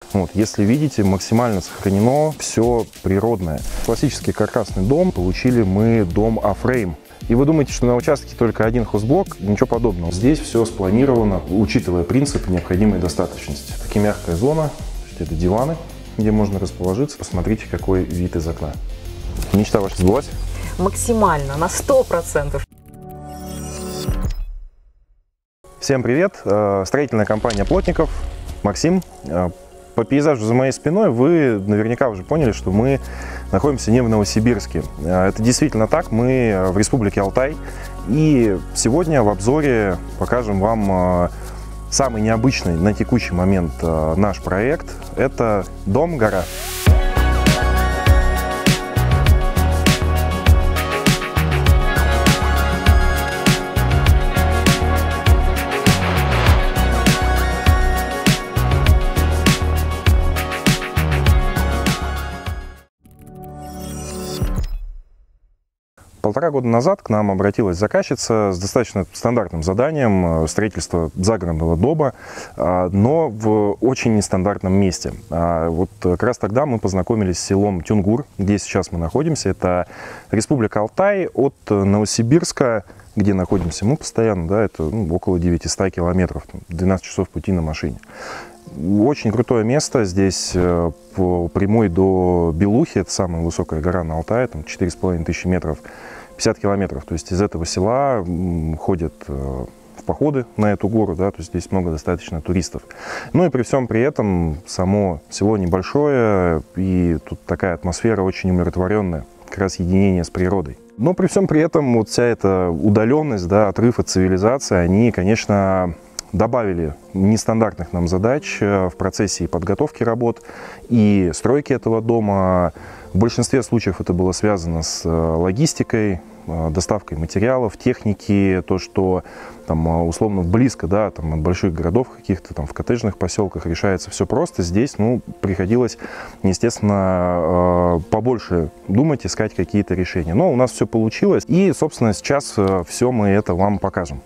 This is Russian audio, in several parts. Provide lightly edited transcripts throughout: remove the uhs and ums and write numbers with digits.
Вот, если видите, максимально сохранено все природное. Классический каркасный дом, получили мы дом А-фрейм. И вы думаете, что на участке только один хозблок? Ничего подобного. Здесь все спланировано, учитывая принцип необходимой достаточности. Такая мягкая зона, это диваны, где можно расположиться. Посмотрите, какой вид из окна. Мечта ваша сбылась? Максимально, на 100%. Всем привет! Строительная компания Плотников, Максим. По пейзажу за моей спиной вы наверняка уже поняли, что мы находимся не в Новосибирске. Это действительно так, мы в Республике Алтай. И сегодня в обзоре покажем вам самый необычный на текущий момент наш проект. Это дом-гора. 1,5 года назад к нам обратилась заказчица с достаточно стандартным заданием строительства загородного дома, но в очень нестандартном месте. Вот как раз тогда мы познакомились с селом Тюнгур, где сейчас мы находимся. Это Республика Алтай. От Новосибирска, где находимся мы постоянно, да, это около 900 километров, 12 часов пути на машине. Очень крутое место, здесь по прямой до Белухи, это самая высокая гора на Алтае, там 4500 метров, 50 километров. То есть из этого села ходят в походы на эту гору, да, то есть здесь много достаточно туристов. Ну и при всем при этом само село небольшое, и тут такая атмосфера очень умиротворенная, как раз единение с природой. Но при всем при этом вот вся эта удаленность, да, отрыв от цивилизации, они, конечно, добавили нестандартных нам задач в процессе и подготовки работ, и стройки этого дома. В большинстве случаев это было связано с логистикой, доставкой материалов, техники, то, что там условно близко, да, там от больших городов каких-то там в коттеджных поселках решается все просто. Здесь, приходилось, естественно, побольше думать, искать какие-то решения. Но у нас все получилось, и, собственно, сейчас все мы это вам покажем.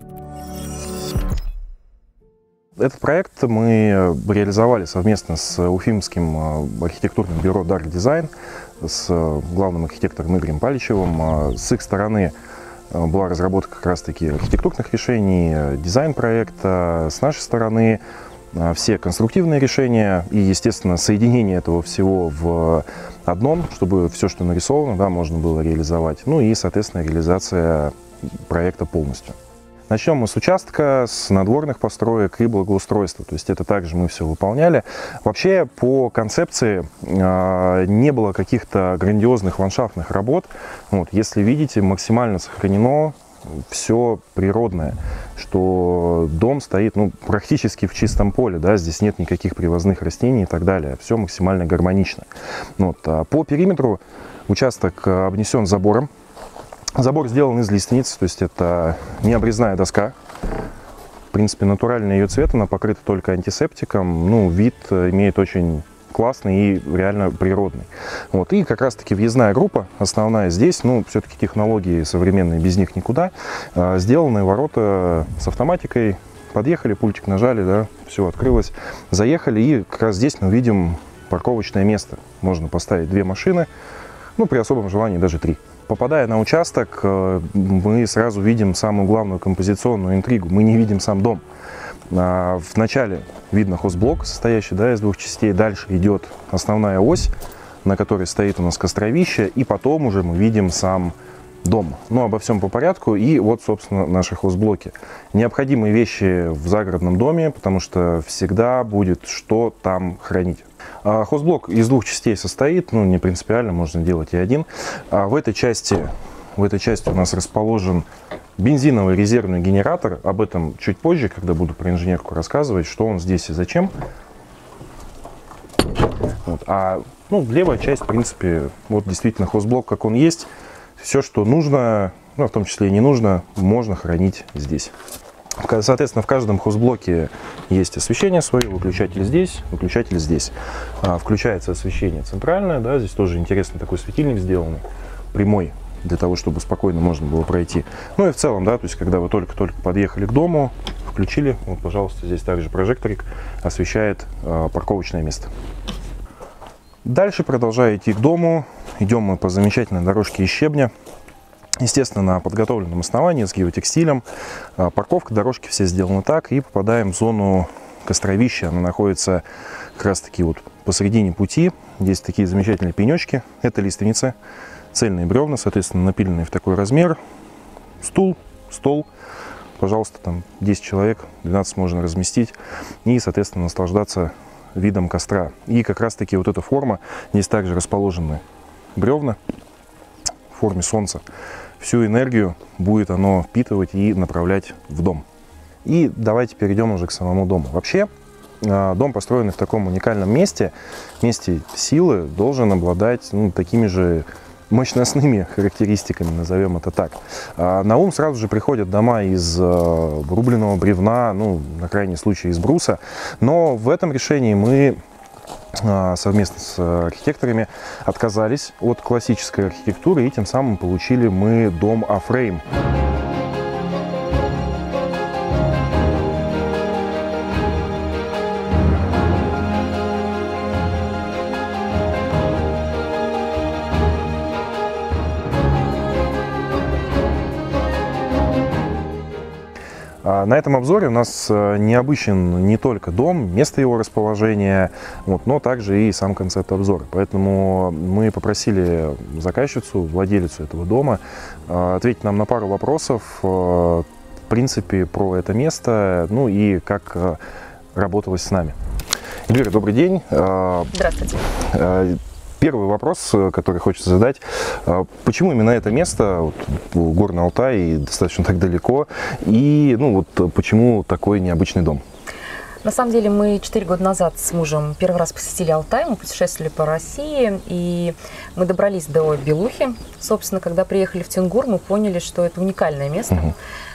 Этот проект мы реализовали совместно с уфимским архитектурным бюро Dark Design, с главным архитектором Игорем Паличевым. С их стороны была разработка как раз-таки архитектурных решений, дизайн проекта. С нашей стороны все конструктивные решения и, естественно, соединение этого всего в одном, чтобы все, что нарисовано, да, можно было реализовать. Ну и, соответственно, реализация проекта полностью. Начнем мы с участка, с надворных построек и благоустройства. То есть это также мы все выполняли. Вообще по концепции не было каких-то грандиозных ландшафтных работ. Вот, если видите, максимально сохранено все природное, что дом стоит практически в чистом поле, да, здесь нет никаких привозных растений и так далее. Все максимально гармонично. Вот, по периметру участок обнесен забором. Забор сделан из лиственниц, то есть это не обрезная доска. В принципе, натуральный ее цвет, она покрыта только антисептиком. Вид имеет очень классный и реально природный. Вот. И как раз-таки въездная группа, основная здесь, все-таки технологии современные, без них никуда. Сделаны ворота с автоматикой. Подъехали, пультик нажали, да, все открылось. Заехали, и как раз здесь мы видим парковочное место. Можно поставить 2 машины, при особом желании даже 3. Попадая на участок, мы сразу видим самую главную композиционную интригу. Мы не видим сам дом. Вначале видно хозблок, состоящий, да, из 2 частей. Дальше идет основная ось, на которой стоит у нас костровище. И потом уже мы видим сам дом. Обо всем по порядку. И вот, собственно, наши хозблоки. Необходимые вещи в загородном доме, потому что всегда будет что там хранить. Хозблок из 2 частей состоит, не принципиально, можно делать и один. В этой части у нас расположен бензиновый резервный генератор. Об этом чуть позже, когда буду про инженерку рассказывать, что он здесь и зачем. Вот. Левая часть, в принципе, вот действительно хозблок, как он есть. Все, что нужно, в том числе и не нужно, можно хранить здесь. Соответственно, в каждом хозблоке есть освещение свое, выключатель здесь, выключатель здесь. Включается освещение центральное, да, здесь тоже интересный такой светильник сделанный, прямой, для того, чтобы спокойно можно было пройти. Ну и в целом, да, то есть когда вы только-только подъехали к дому, включили, вот, пожалуйста, здесь также прожекторик освещает парковочное место. Дальше, продолжая идти к дому, идем мы по замечательной дорожке из щебня. Естественно, на подготовленном основании с геотекстилем. Парковка, дорожки все сделаны так, и попадаем в зону костровища. Она находится как раз таки вот посередине пути. Есть такие замечательные пенечки. Это лиственницы, цельные бревна, соответственно, напиленные в такой размер. Стул, стол. Пожалуйста, там 10 человек, 12 можно разместить. И, соответственно, наслаждаться видом костра. И как раз таки вот эта форма. Здесь также расположены бревна в форме солнца. Всю энергию будет оно впитывать и направлять в дом. И давайте перейдем уже к самому дому. Вообще, дом, построенный в таком уникальном месте силы, должен обладать такими же мощностными характеристиками, назовем это так. На ум сразу же приходят дома из рубленого бревна, ну, на крайний случай из бруса. Но в этом решении мы совместно с архитекторами отказались от классической архитектуры, и тем самым получили мы дом А-фрейм. На этом обзоре у нас необычен не только дом, место его расположения, но также и сам концепт обзора. Поэтому мы попросили заказчицу, владелицу этого дома, ответить нам на пару вопросов, в принципе, про это место, ну и как работалось с нами. Эльвира, добрый день. Здравствуйте. Первый вопрос, который хочется задать: почему именно это место, Горный Алтай, достаточно так далеко, и почему такой необычный дом? На самом деле мы 4 года назад с мужем первый раз посетили Алтай, мы путешествовали по России, и мы добрались до Белухи. Собственно, когда приехали в Тенгур, мы поняли, что это уникальное место.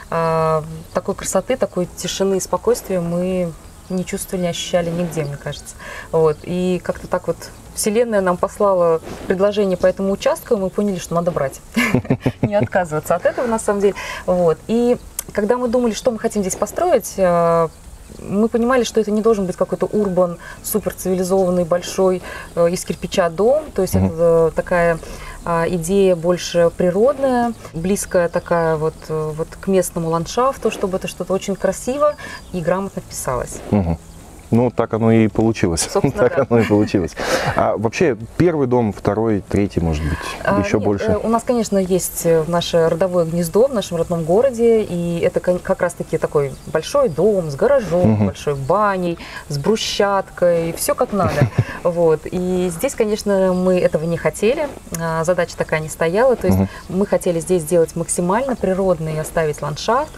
Такой красоты, такой тишины и спокойствия мы не чувствовали, не ощущали нигде, мне кажется. И как-то так вот Вселенная нам послала предложение по этому участку, и мы поняли, что надо брать, не отказываться от этого, на самом деле. И когда мы думали, что мы хотим здесь построить, мы понимали, что это не должен быть какой-то урбан, суперцивилизованный, большой, из кирпича дом. То есть это такая идея больше природная, близкая такая вот к местному ландшафту, чтобы это что-то очень красиво и грамотно вписалось. Ну, так оно и получилось. Так оно и получилось. А вообще, первый дом, второй, третий, может быть, еще больше? У нас, конечно, есть наше родовое гнездо в нашем родном городе, и это как раз-таки такой большой дом с гаражом, большой баней, с брусчаткой, все как надо. И здесь, конечно, мы этого не хотели, задача такая не стояла, то есть мы хотели здесь сделать максимально природный, оставить ландшафт,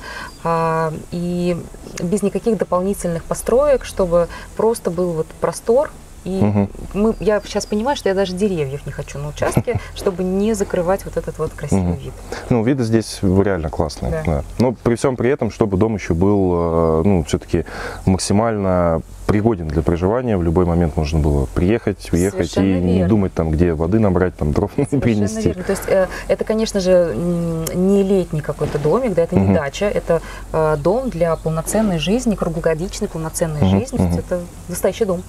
и без никаких дополнительных построек, чтобы просто был простор. И я сейчас понимаю, что я даже деревьев не хочу на участке, чтобы не закрывать вот этот красивый вид. Ну, виды здесь реально классные. Да. Но при всем при этом, чтобы дом еще был, все-таки максимально пригоден для проживания. В любой момент можно было приехать, уехать. Совершенно и не думать, там, где воды набрать, там, дров принести. Верно. То есть это, конечно же, не летний какой-то домик, да, это не дача, это дом для полноценной жизни, круглогодичной полноценной жизни. То есть это настоящий дом.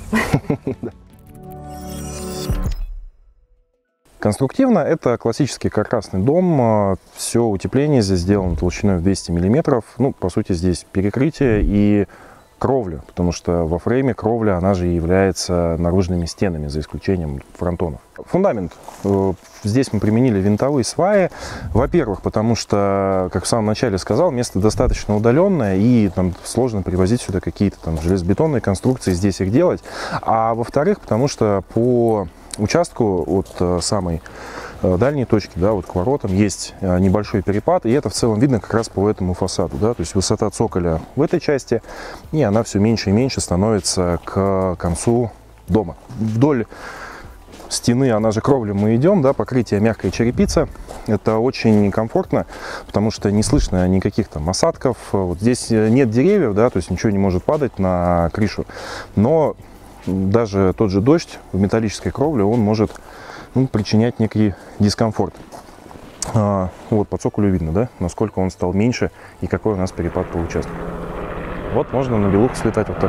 Конструктивно это классический каркасный дом. Все утепление здесь сделано толщиной в 200 мм. Ну, по сути, здесь перекрытие и кровля, потому что во фрейме кровля, она же является наружными стенами, за исключением фронтонов. Фундамент. Здесь мы применили винтовые сваи. Во-первых, потому что, как в самом начале сказал, место достаточно удаленное, и там сложно привозить сюда какие-то там железобетонные конструкции, здесь их делать. А во-вторых, потому что по участку от самой дальней точки, да, вот к воротам, есть небольшой перепад, и это в целом видно как раз по этому фасаду, да, то есть высота цоколя в этой части, и она все меньше и меньше становится к концу дома. Вдоль стены, она же кровля, мы идем, да, покрытие мягкая черепица, это очень комфортно, потому что не слышно никаких там осадков, вот здесь нет деревьев, да, то есть ничего не может падать на крышу, но даже тот же дождь в металлической кровле, он может причинять некий дискомфорт. Вот по цоколю видно, да, насколько он стал меньше и какой у нас перепад по участку. Вот можно на белуху слетать вот так.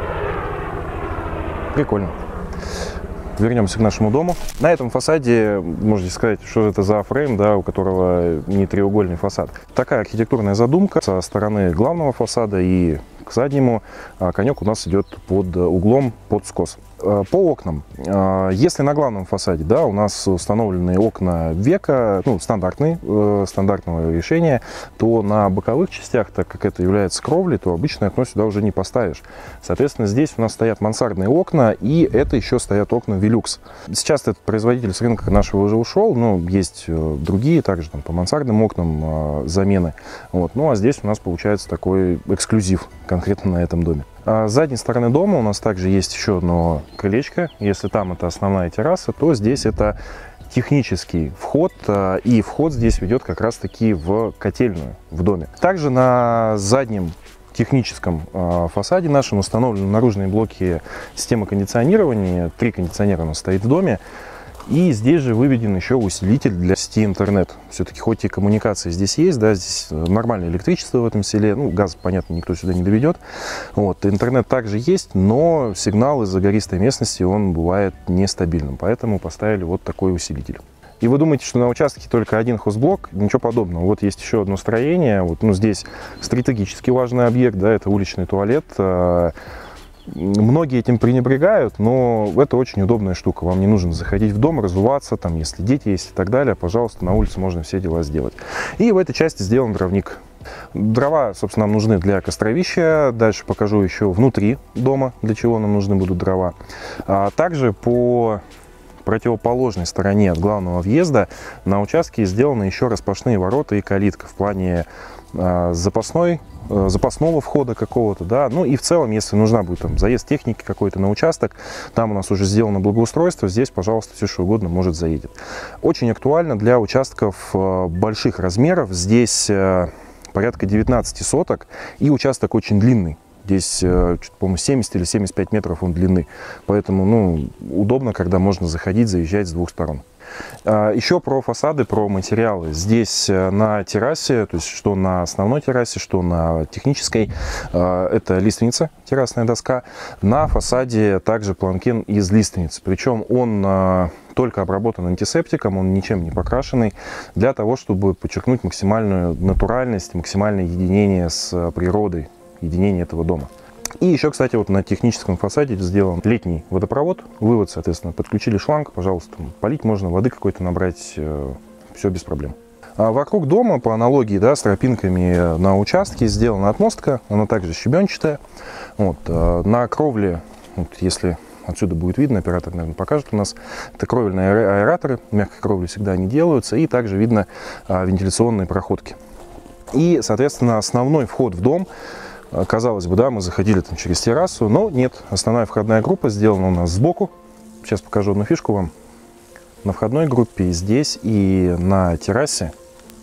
Прикольно. Вернемся к нашему дому. На этом фасаде, можете сказать, что это за фрейм, да, у которого не треугольный фасад. Такая архитектурная задумка со стороны главного фасада и к заднему. Конек у нас идет под углом, под скос. По окнам. Если на главном фасаде, да, у нас установлены окна века, ну, стандартного решения, то на боковых частях, так как это является кровлей, то обычное окно сюда уже не поставишь. Соответственно, здесь у нас стоят мансардные окна, и это еще стоят окна Velux. Сейчас этот производитель с рынка нашего уже ушел, но есть другие, также там, по мансардным окнам замены. Вот. Ну а здесь у нас получается такой эксклюзив конкретно на этом доме. С задней стороны дома у нас также есть еще одно крылечко. Если там это основная терраса, то здесь это технический вход. И вход здесь ведет как раз таки в котельную в доме. Также на заднем техническом фасаде нашем установлены наружные блоки системы кондиционирования. 3 кондиционера у нас стоит в доме. И здесь же выведен еще усилитель для сети интернет. Все-таки хоть и коммуникации здесь есть, да, здесь нормальное электричество в этом селе, ну, газ, понятно, никто сюда не доведет. Вот, интернет также есть, но сигнал из-за гористой местности, он бывает нестабильным, поэтому поставили вот такой усилитель. И вы думаете, что на участке только один хозблок? Ничего подобного. Вот есть еще одно строение, вот, ну, здесь стратегически важный объект, да, это уличный туалет. Многие этим пренебрегают, но это очень удобная штука. Вам не нужно заходить в дом, разуваться, там, если дети есть и так далее. Пожалуйста, на улице можно все дела сделать. И в этой части сделан дровник. Дрова, собственно, нам нужны для костровища. Дальше покажу еще внутри дома, для чего нам нужны будут дрова. Также по противоположной стороне от главного въезда на участке сделаны еще распашные ворота и калитка в плане запасного входа какого-то, да, ну и в целом, если нужна будет там заезд техники какой-то на участок, там у нас уже сделано благоустройство, здесь, пожалуйста, все что угодно может заедет. Очень актуально для участков больших размеров, здесь порядка 19 соток и участок очень длинный. Здесь, по-моему, 70 или 75 метров он длины, поэтому, ну, удобно, когда можно заходить, заезжать с двух сторон. Еще про фасады, про материалы. Здесь на террасе, то есть что на основной террасе, что на технической, это лиственница, террасная доска. На фасаде также планкен из лиственницы, причем он только обработан антисептиком, он ничем не покрашенный, для того, чтобы подчеркнуть максимальную натуральность, максимальное единение с природой, единение этого дома. И еще, кстати, вот на техническом фасаде сделан летний водопровод, вывод, соответственно, подключили шланг, пожалуйста, полить можно, воды какой-то набрать, все без проблем. А вокруг дома, по аналогии, да, с тропинками на участке, сделана отмостка, она также щебенчатая. Вот, на кровле, вот, если отсюда будет видно, оператор, наверное, покажет у нас, это кровельные аэраторы, мягкой кровли всегда они делаются, и также видно вентиляционные проходки. И, соответственно, основной вход в дом, казалось бы, да, мы заходили там через террасу, но нет, основная входная группа сделана у нас сбоку. Сейчас покажу одну фишку вам. На входной группе здесь и на террасе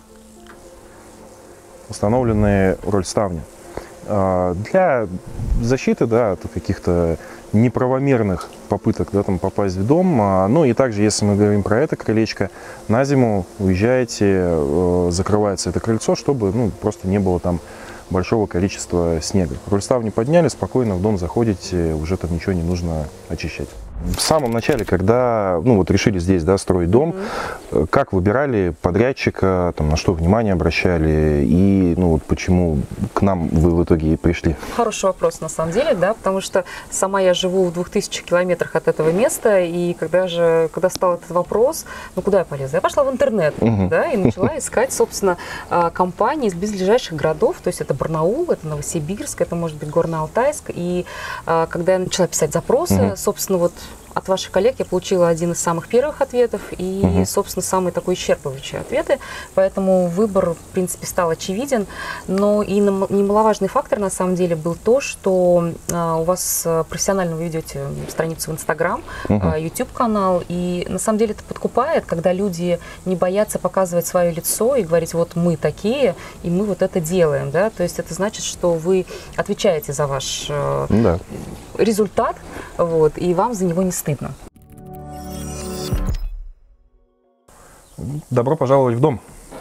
установлены рольставни. Для защиты, да, от каких-то неправомерных попыток, да, там, попасть в дом. Ну и также, если мы говорим про это крылечко, на зиму уезжаете, закрывается это крыльцо, чтобы, ну, просто не было там большого количества снега. Рольставни подняли, спокойно в дом заходите, уже там ничего не нужно очищать. В самом начале, когда, ну, вот решили здесь, да, строить дом, как выбирали подрядчика, там, на что внимание обращали и, ну, вот почему к нам вы в итоге пришли? Хороший вопрос, на самом деле, да, потому что сама я живу в 2000 километрах от этого места, и когда стал этот вопрос, ну, куда я полезла? Я пошла в интернет, да, и начала искать, собственно, компании из близлежащих городов, то есть это Барнаул, это Новосибирск, это, может быть, Горно-Алтайск, и когда я начала писать запросы, собственно, вот от ваших коллег я получила один из самых первых ответов и, собственно, самые такой исчерпывающие ответы, поэтому выбор, в принципе, стал очевиден, но и немаловажный фактор, на самом деле, был то, что у вас профессионально вы ведете страницу в Инстаграм, YouTube-канал, и, на самом деле, это подкупает, когда люди не боятся показывать свое лицо и говорить, вот мы такие, и мы вот это делаем, да, то есть это значит, что вы отвечаете за ваш результат, вот, и вам за него не стыдно. Добро пожаловать в дом.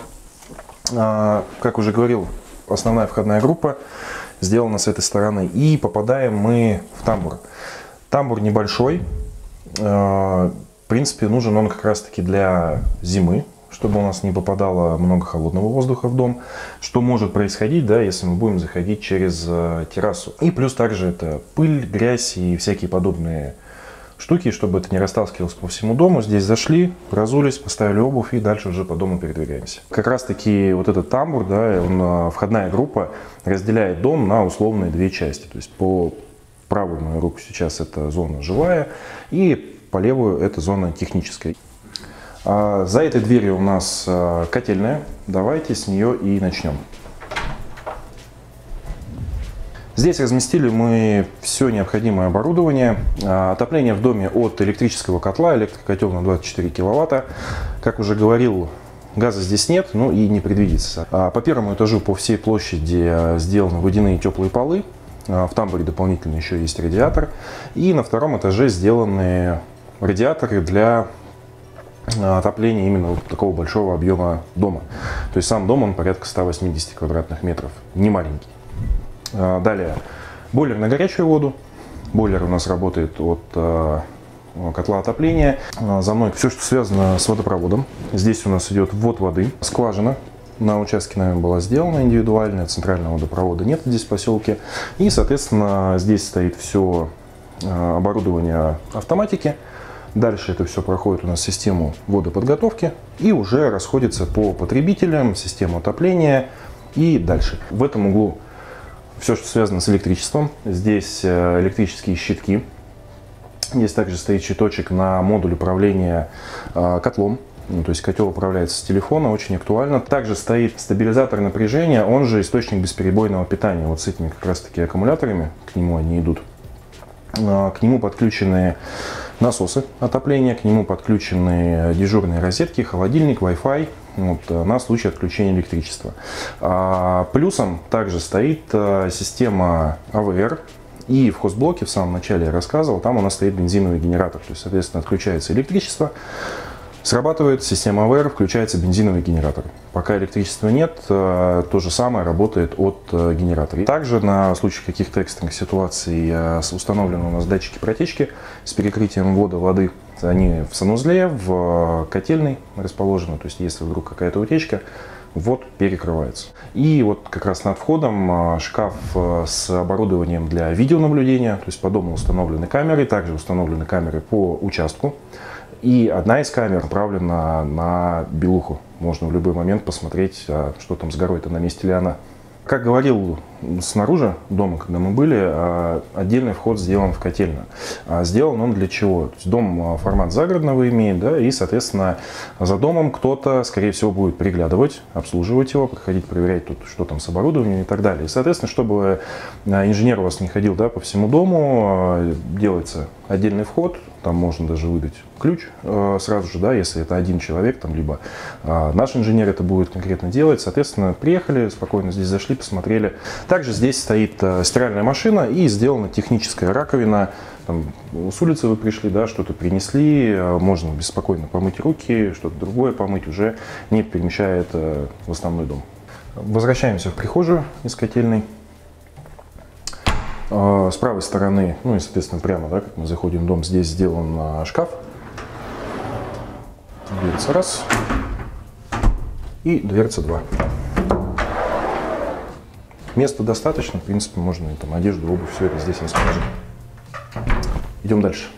Как уже говорил, основная входная группа сделана с этой стороны. И попадаем мы в тамбур. Тамбур небольшой. В принципе, нужен он как раз-таки для зимы, чтобы у нас не попадало много холодного воздуха в дом, что может происходить, да, если мы будем заходить через террасу. И плюс также это пыль, грязь и всякие подобные штуки, чтобы это не растаскивалось по всему дому. Здесь зашли, разулись, поставили обувь и дальше уже по дому передвигаемся. Как раз таки вот этот тамбур, да, входная группа разделяет дом на условные две части. То есть по правую мою руку сейчас это зона жилая и по левую это зона техническая. За этой дверью у нас котельная. Давайте с нее и начнем. Здесь разместили мы все необходимое оборудование. Отопление в доме от электрического котла, электрокотел на 24 киловатта. Как уже говорил, газа здесь нет, ну и не предвидится. По первому этажу по всей площади сделаны водяные теплые полы. В тамбуре дополнительно еще есть радиатор. И на втором этаже сделаны радиаторы для отопления именно вот такого большого объема дома. То есть сам дом он порядка 180 квадратных метров, не маленький. Далее бойлер на горячую воду. Бойлер у нас работает от котла отопления. За мной все, что связано с водопроводом. Здесь у нас идет ввод воды. Скважина на участке нами была сделана индивидуальная. Центрального водопровода нет здесь в поселке. И, соответственно, здесь стоит все оборудование автоматики. Дальше это все проходит у нас систему водоподготовки и уже расходится по потребителям, систему отопления и дальше. В этом углу все, что связано с электричеством. Здесь электрические щитки. Здесь также стоит щиточек на модуль управления котлом. То есть котел управляется с телефона, очень актуально. Также стоит стабилизатор напряжения, он же источник бесперебойного питания. Вот с этими как раз таки аккумуляторами, к нему они идут. К нему подключены насосы отопления, к нему подключены дежурные розетки, холодильник, Wi-Fi на случай отключения электричества. Плюсом также стоит система АВР. И в хозблоке, в самом начале я рассказывал, там у нас стоит бензиновый генератор. То есть, соответственно, отключается электричество, срабатывает система АВР, включается бензиновый генератор. Пока электричества нет, то же самое работает от генератора. Также на случай каких-то экстренных ситуаций установлены у нас датчики протечки с перекрытием ввода воды. Они в санузле, в котельной расположены. То есть, если вдруг какая-то утечка, ввод перекрывается. И вот как раз над входом шкаф с оборудованием для видеонаблюдения. То есть, по дому установлены камеры, также установлены камеры по участку. И одна из камер направлена на белуху. Можно в любой момент посмотреть, что там с горой-то, на месте ли она. Как говорил, снаружи дома, когда мы были, отдельный вход сделан в котельную. Сделан он для чего? То есть дом формат загородного имеет, да, и, соответственно, за домом кто-то, скорее всего, будет приглядывать, обслуживать его, проходить, проверять, тут, что там с оборудованием и так далее. И, соответственно, чтобы инженер у вас не ходил, да, по всему дому, делается отдельный вход. Там можно даже выдать ключ сразу же, да, если это один человек, там, либо наш инженер это будет конкретно делать. Соответственно, приехали, спокойно здесь зашли, посмотрели. Также здесь стоит стиральная машина и сделана техническая раковина. Там, с улицы вы пришли, да, что-то принесли, можно беспокойно помыть руки, что-то другое помыть, уже не перемещая это в основной дом. Возвращаемся в прихожую из котельной. С правой стороны, ну и, соответственно, прямо, да, как мы заходим в дом, здесь сделан шкаф. Дверца раз и дверца два. Места достаточно, в принципе, можно там одежду, обувь, все это здесь расположить. Идем дальше.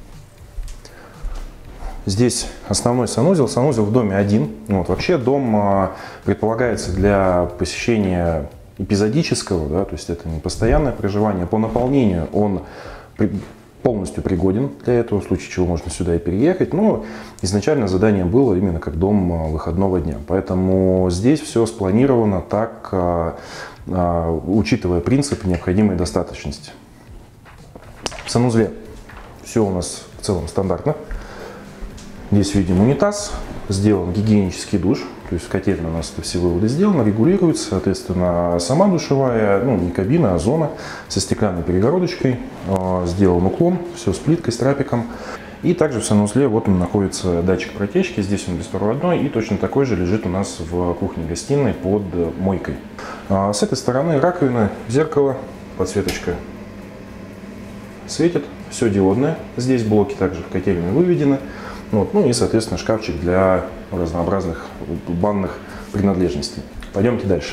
Здесь основной санузел. Санузел в доме один. Вот, вообще дом предполагается для посещения эпизодического, да, то есть это не постоянное проживание. По наполнению он полностью пригоден для этого, в случае чего можно сюда и переехать. Но изначально задание было именно как дом выходного дня. Поэтому здесь все спланировано так, учитывая принцип необходимой достаточности. В санузле все у нас в целом стандартно. Здесь видим унитаз, сделан гигиенический душ. То есть в котельной у нас это все выводы сделано, регулируется, соответственно, сама душевая, ну не кабина, а зона со стеклянной перегородочкой, сделан уклон, все с плиткой, с трапиком. И также в санузле вот он находится датчик протечки, здесь он беспроводной, и точно такой же лежит у нас в кухне-гостиной под мойкой. С этой стороны раковина, зеркало, подсветочка светит, все диодное. Здесь блоки также в котельную выведены. Вот. Ну и, соответственно, шкафчик для разнообразных банных принадлежностей. Пойдемте дальше.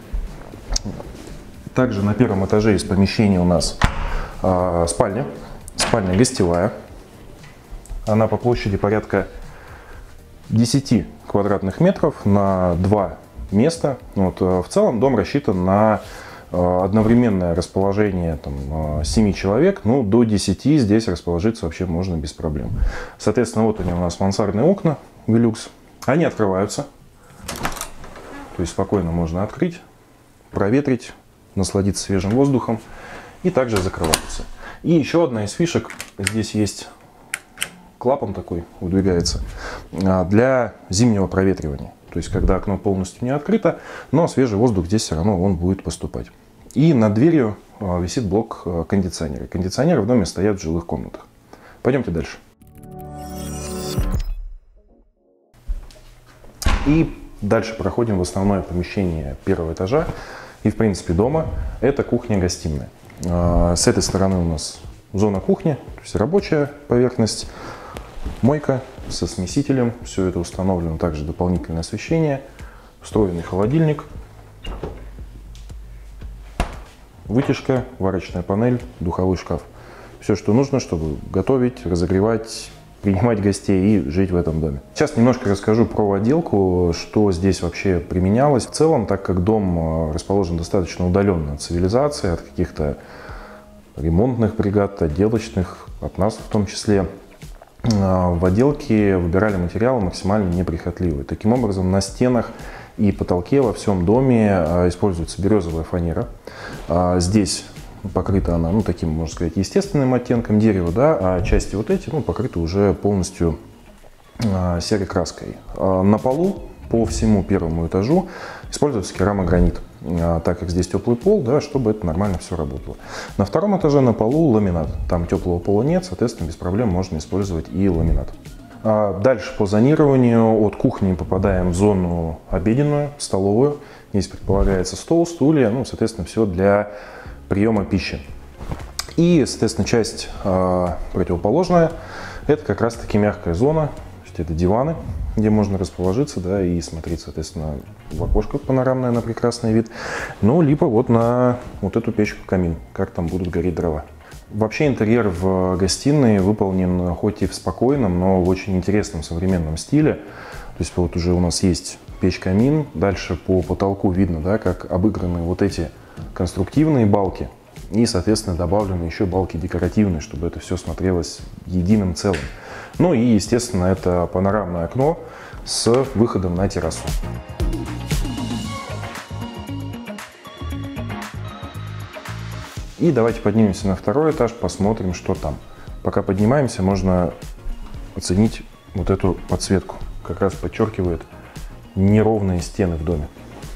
Также на первом этаже из помещения у нас спальня. Спальня гостевая. Она по площади порядка 10 квадратных метров на 2 места. Вот. В целом дом рассчитан на одновременное расположение 7 человек, ну до 10 здесь расположиться вообще можно без проблем. Соответственно, вот они у нас мансардные окна Velux. Они открываются, то есть спокойно можно открыть, проветрить, насладиться свежим воздухом и также закрываются. И еще одна из фишек, здесь есть клапан такой, выдвигается, для зимнего проветривания. То есть, когда окно полностью не открыто, но свежий воздух здесь все равно он будет поступать. И над дверью висит блок кондиционера. Кондиционеры в доме стоят в жилых комнатах. Пойдемте дальше. И дальше проходим в основное помещение первого этажа и, в принципе, дома. Это кухня-гостиная. С этой стороны у нас зона кухни, то есть рабочая поверхность, мойка со смесителем. Все это установлено, также дополнительное освещение, встроенный холодильник, вытяжка, варочная панель, духовой шкаф. Все, что нужно, чтобы готовить, разогревать, принимать гостей и жить в этом доме. Сейчас немножко расскажу про отделку, что здесь вообще применялось. В целом, так как дом расположен достаточно удаленно от цивилизации, от каких-то ремонтных бригад, отделочных, от нас в том числе, в отделке выбирали материалы максимально неприхотливые. Таким образом, на стенах и потолке во всем доме используется березовая фанера. Здесь покрыта она, таким, можно сказать, естественным оттенком дерева, да, а части вот эти, покрыты уже полностью серой краской. На полу по всему первому этажу используется керамогранит, так как здесь теплый пол, да, чтобы это нормально все работало. На втором этаже на полу ламинат, там теплого пола нет, соответственно, без проблем можно использовать и ламинат. Дальше по зонированию от кухни попадаем в зону обеденную, столовую. Здесь предполагается стол, стулья, соответственно, все для приема пищи. И, соответственно, часть противоположная, это как раз-таки мягкая зона, то есть это диваны, где можно расположиться, да, и смотреть, соответственно, в окошко панорамное на прекрасный вид, либо вот на вот эту печку-камин, как там будут гореть дрова. Вообще интерьер в гостиной выполнен хоть и в спокойном, но в очень интересном современном стиле. То есть вот уже у нас есть печь-камин, дальше по потолку видно, да, как обыграны вот эти конструктивные балки и, соответственно, добавлены еще балки декоративные, чтобы это все смотрелось единым целым. Ну и, естественно, это панорамное окно с выходом на террасу. И давайте поднимемся на второй этаж, посмотрим, что там. Пока поднимаемся, можно оценить вот эту подсветку. Как раз подчеркивает неровные стены в доме.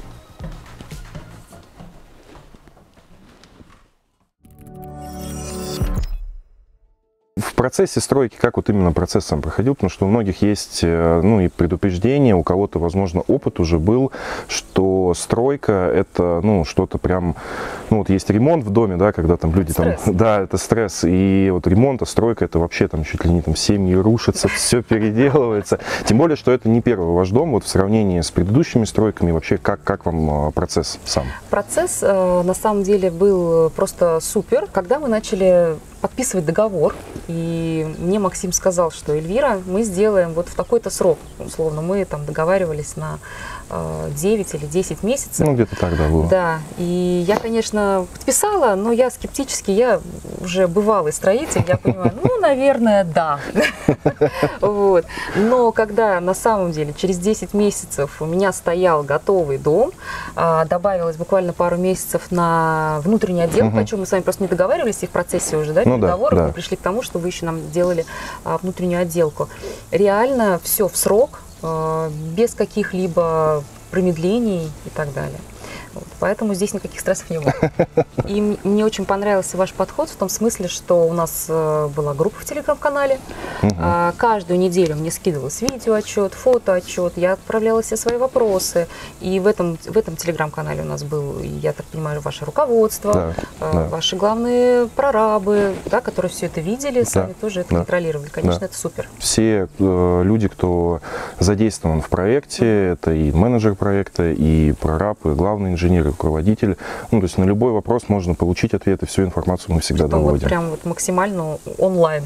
В процессе стройки, как вот именно процесс сам проходил, потому что у многих есть, и предупреждение, у кого-то, возможно, опыт уже был, что стройка это, что-то прям, вот есть ремонт в доме, да, когда там люди стресс. Да, это стресс, и вот ремонт, а стройка это вообще там чуть ли не там семьи рушатся, все переделывается, тем более, что это не первый ваш дом, вот в сравнении с предыдущими стройками, вообще, как вам процесс сам? Процесс, на самом деле, был просто супер, когда мы начали подписывать договор, и мне Максим сказал, что Эльвира, мы сделаем вот в такой-то срок, условно, мы там договаривались на 9 или 10 месяцев. Где-то так, да, было. Да, и я, конечно, подписала, но я скептически, я уже бывалый строитель, я понимаю, наверное, да. Вот. Но когда на самом деле через 10 месяцев у меня стоял готовый дом, добавилось буквально пару месяцев на внутренний отдел, о чем мы с вами просто не договаривались, и в процессе уже, да, переговоров мы пришли к тому, что вы еще нам делали внутреннюю отделку. Реально все в срок, без каких-либо промедлений и так далее. Вот, поэтому здесь никаких стрессов не было. И мне очень понравился ваш подход в том смысле, что у нас была группа в телеграм-канале. Каждую неделю мне скидывалось видеоотчет, фотоотчет, я отправляла все свои вопросы. И в этом телеграм-канале у нас был, я так понимаю, ваше руководство, ваши главные прорабы, да, которые все это видели, сами тоже это контролировали. Конечно, это супер. Все люди, кто задействован в проекте, это и менеджер проекта, и прораб, и главный инженер, и руководитель. Ну, то есть на любой вопрос можно получить ответ, и всю информацию мы всегда доводим. Вот прям вот максимально онлайн.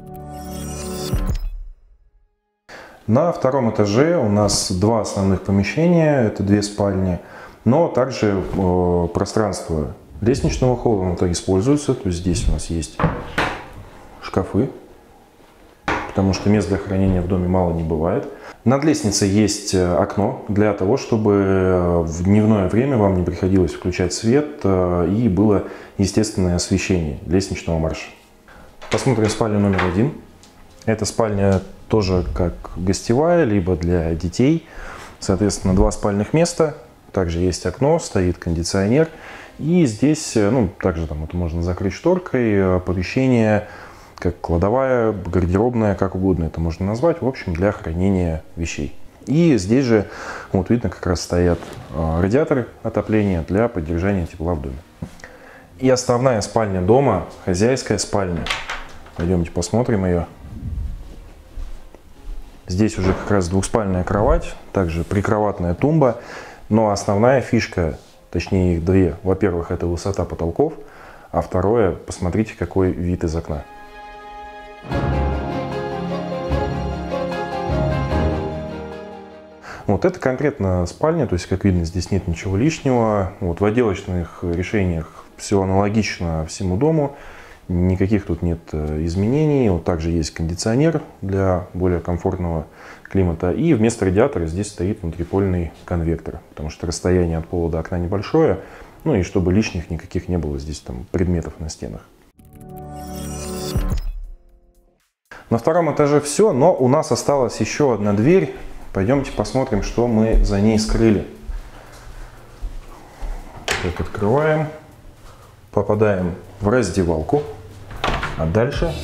На втором этаже у нас два основных помещения, это две спальни, но также пространство лестничного холла используется. То есть здесь у нас есть шкафы, потому что мест для хранения в доме мало не бывает. Над лестницей есть окно для того, чтобы в дневное время вам не приходилось включать свет и было естественное освещение лестничного марша. Посмотрим спальню номер 1. Эта спальня тоже как гостевая, либо для детей. Соответственно, два спальных места. Также есть окно, стоит кондиционер. И здесь, ну, также там это можно закрыть шторкой, помещение как кладовая, гардеробная, как угодно это можно назвать, в общем, для хранения вещей. И здесь же, вот видно, как раз стоят радиаторы отопления для поддержания тепла в доме. И основная спальня дома, хозяйская спальня. Пойдемте посмотрим ее. Здесь уже как раз двухспальная кровать, также прикроватная тумба. Но основная фишка, точнее их две, во-первых, это высота потолков, а второе, посмотрите, какой вид из окна. Вот это конкретно спальня, то есть, как видно, здесь нет ничего лишнего. Вот в отделочных решениях все аналогично всему дому, никаких тут нет изменений. Вот также есть кондиционер для более комфортного климата. И вместо радиатора здесь стоит внутрипольный конвектор, потому что расстояние от пола до окна небольшое, ну и чтобы лишних никаких не было здесь там предметов на стенах. На втором этаже все, но у нас осталась еще одна дверь. Пойдемте посмотрим, что мы за ней скрыли. Так, открываем, попадаем в раздевалку, а дальше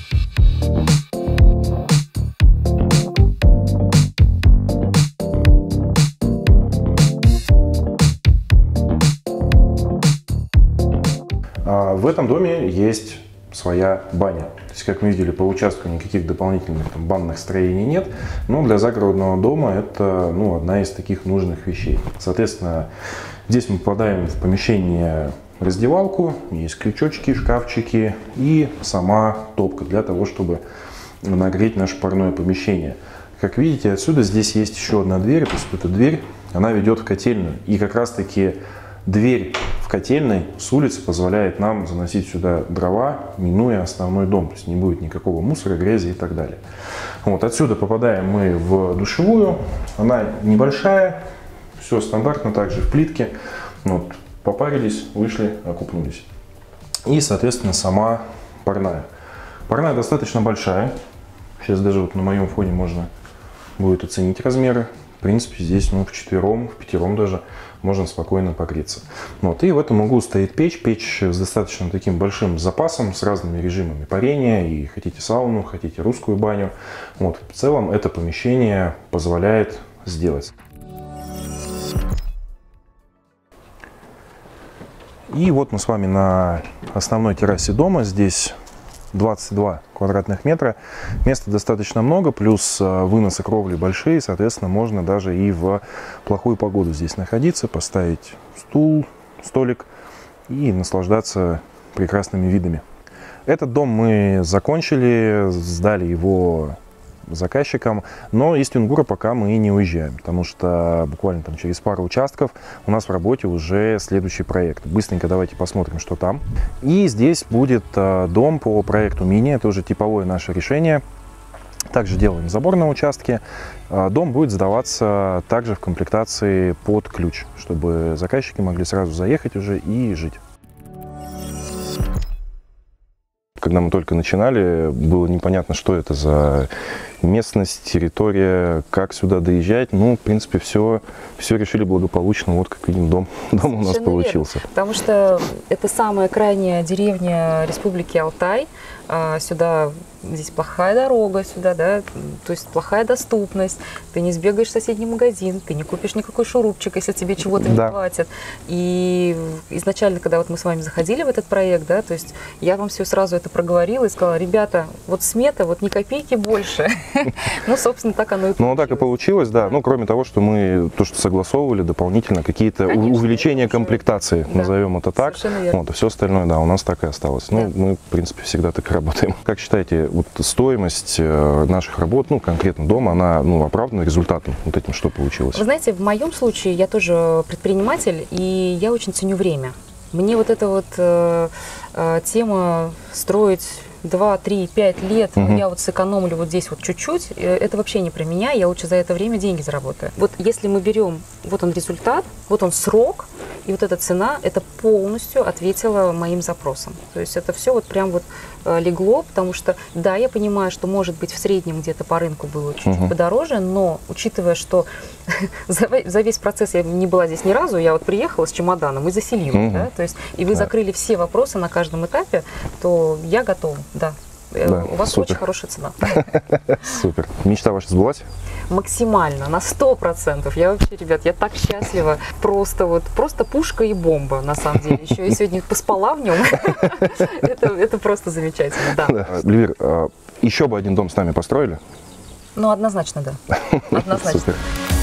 в этом доме есть своя баня. То есть, как мы видели, по участку никаких дополнительных там банных строений нет, но для загородного дома это, ну, одна из таких нужных вещей. Соответственно, здесь мы попадаем в помещение раздевалку, есть крючочки, шкафчики и сама топка для того, чтобы нагреть наше парное помещение. Как видите, отсюда здесь есть еще одна дверь, то есть эта дверь, она ведет в котельную. И как раз таки дверь в котельной с улицы позволяет нам заносить сюда дрова, минуя основной дом. То есть не будет никакого мусора, грязи и так далее. Вот отсюда попадаем мы в душевую. Она небольшая, все стандартно, также в плитке. Вот, попарились, вышли, окупнулись. И, соответственно, сама парная. Парная достаточно большая. Сейчас даже вот на моем фоне можно будет оценить размеры. В принципе, здесь, ну, вчетвером, в пятером даже можно спокойно погреться. Вот. И в этом углу стоит печь. Печь с достаточно таким большим запасом, с разными режимами парения. И хотите сауну, хотите русскую баню. Вот. В целом это помещение позволяет сделать. И вот мы с вами на основной террасе дома. Здесь 22 квадратных метра. Места достаточно много, плюс выносы кровли большие, соответственно, можно даже и в плохую погоду здесь находиться, поставить стул, столик и наслаждаться прекрасными видами. Этот дом мы закончили, сдали его заказчикам, но из Тюнгура пока мы не уезжаем, потому что буквально там через пару участков у нас в работе уже следующий проект. Быстренько давайте посмотрим, что там. И здесь будет дом по проекту Мини, это уже типовое наше решение. Также делаем забор на участке. Дом будет сдаваться также в комплектации под ключ, чтобы заказчики могли сразу заехать уже и жить. Как когда мы только начинали, было непонятно, что это за местность, территория, как сюда доезжать. Ну, в принципе, все решили благополучно. Вот, как видим, дом у нас получился. Верно, потому что это самая крайняя деревня Республики Алтай. Сюда, здесь плохая дорога сюда, да, то есть плохая доступность. Ты не сбегаешь в соседний магазин, ты не купишь никакой шурупчик, если тебе чего-то не платят. И изначально, когда вот мы с вами заходили в этот проект, да, то есть я вам все сразу это проговорила и сказала: ребята, вот смета, вот ни копейки больше. Ну, собственно, так оно и получилось. Ну, так и получилось, да. Ну, кроме того, что мы то, что согласовывали дополнительно, какие-то увеличения комплектации, назовем это так. Вот, и все остальное, да, у нас так и осталось. Ну, мы, в принципе, всегда так и работаем. Как считаете, вот стоимость наших работ, ну, конкретно дома, она, ну, оправдана результатом вот этим, что получилось? Вы знаете, в моем случае я тоже предприниматель, и я очень ценю время. Мне вот эта вот тема строить 2, 3, 5 лет, но я вот сэкономлю вот здесь вот чуть-чуть, это вообще не про меня, я лучше за это время деньги заработаю. Вот если мы берем, вот он результат, вот он срок, и вот эта цена, это полностью ответила моим запросам. То есть это все вот прям вот легло, потому что, да, я понимаю, что может быть в среднем где-то по рынку было чуть-чуть подороже, но учитывая, что за весь процесс я не была здесь ни разу, я вот приехала с чемоданом и заселила, да, то есть и вы закрыли все вопросы на каждом этапе, то я готова, да. У вас очень хорошая цена. Супер. Мечта ваша сбылась? Максимально, на 100%. Я вообще, ребят, я так счастлива. Просто вот, просто пушка и бомба, на самом деле. Еще я сегодня поспала в нем. Это просто замечательно, да. Эльвир, еще бы один дом с нами построили? Ну, однозначно, да. Однозначно. Супер.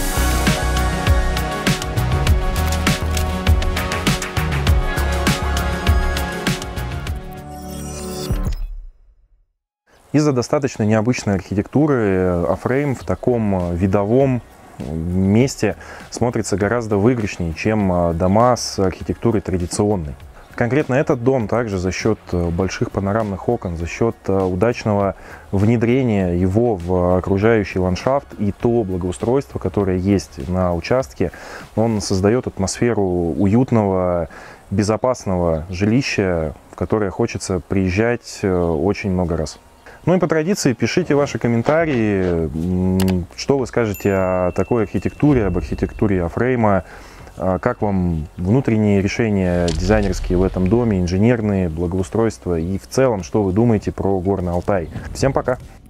Из-за достаточно необычной архитектуры A-Frame в таком видовом месте смотрится гораздо выигрышнее, чем дома с архитектурой традиционной. Конкретно этот дом также за счет больших панорамных окон, за счет удачного внедрения его в окружающий ландшафт и то благоустройство, которое есть на участке, он создает атмосферу уютного, безопасного жилища, в которое хочется приезжать очень много раз. Ну и по традиции пишите ваши комментарии, что вы скажете о такой архитектуре, об архитектуре A-Frame, как вам внутренние решения дизайнерские в этом доме, инженерные, благоустройство и в целом, что вы думаете про Горный Алтай. Всем пока!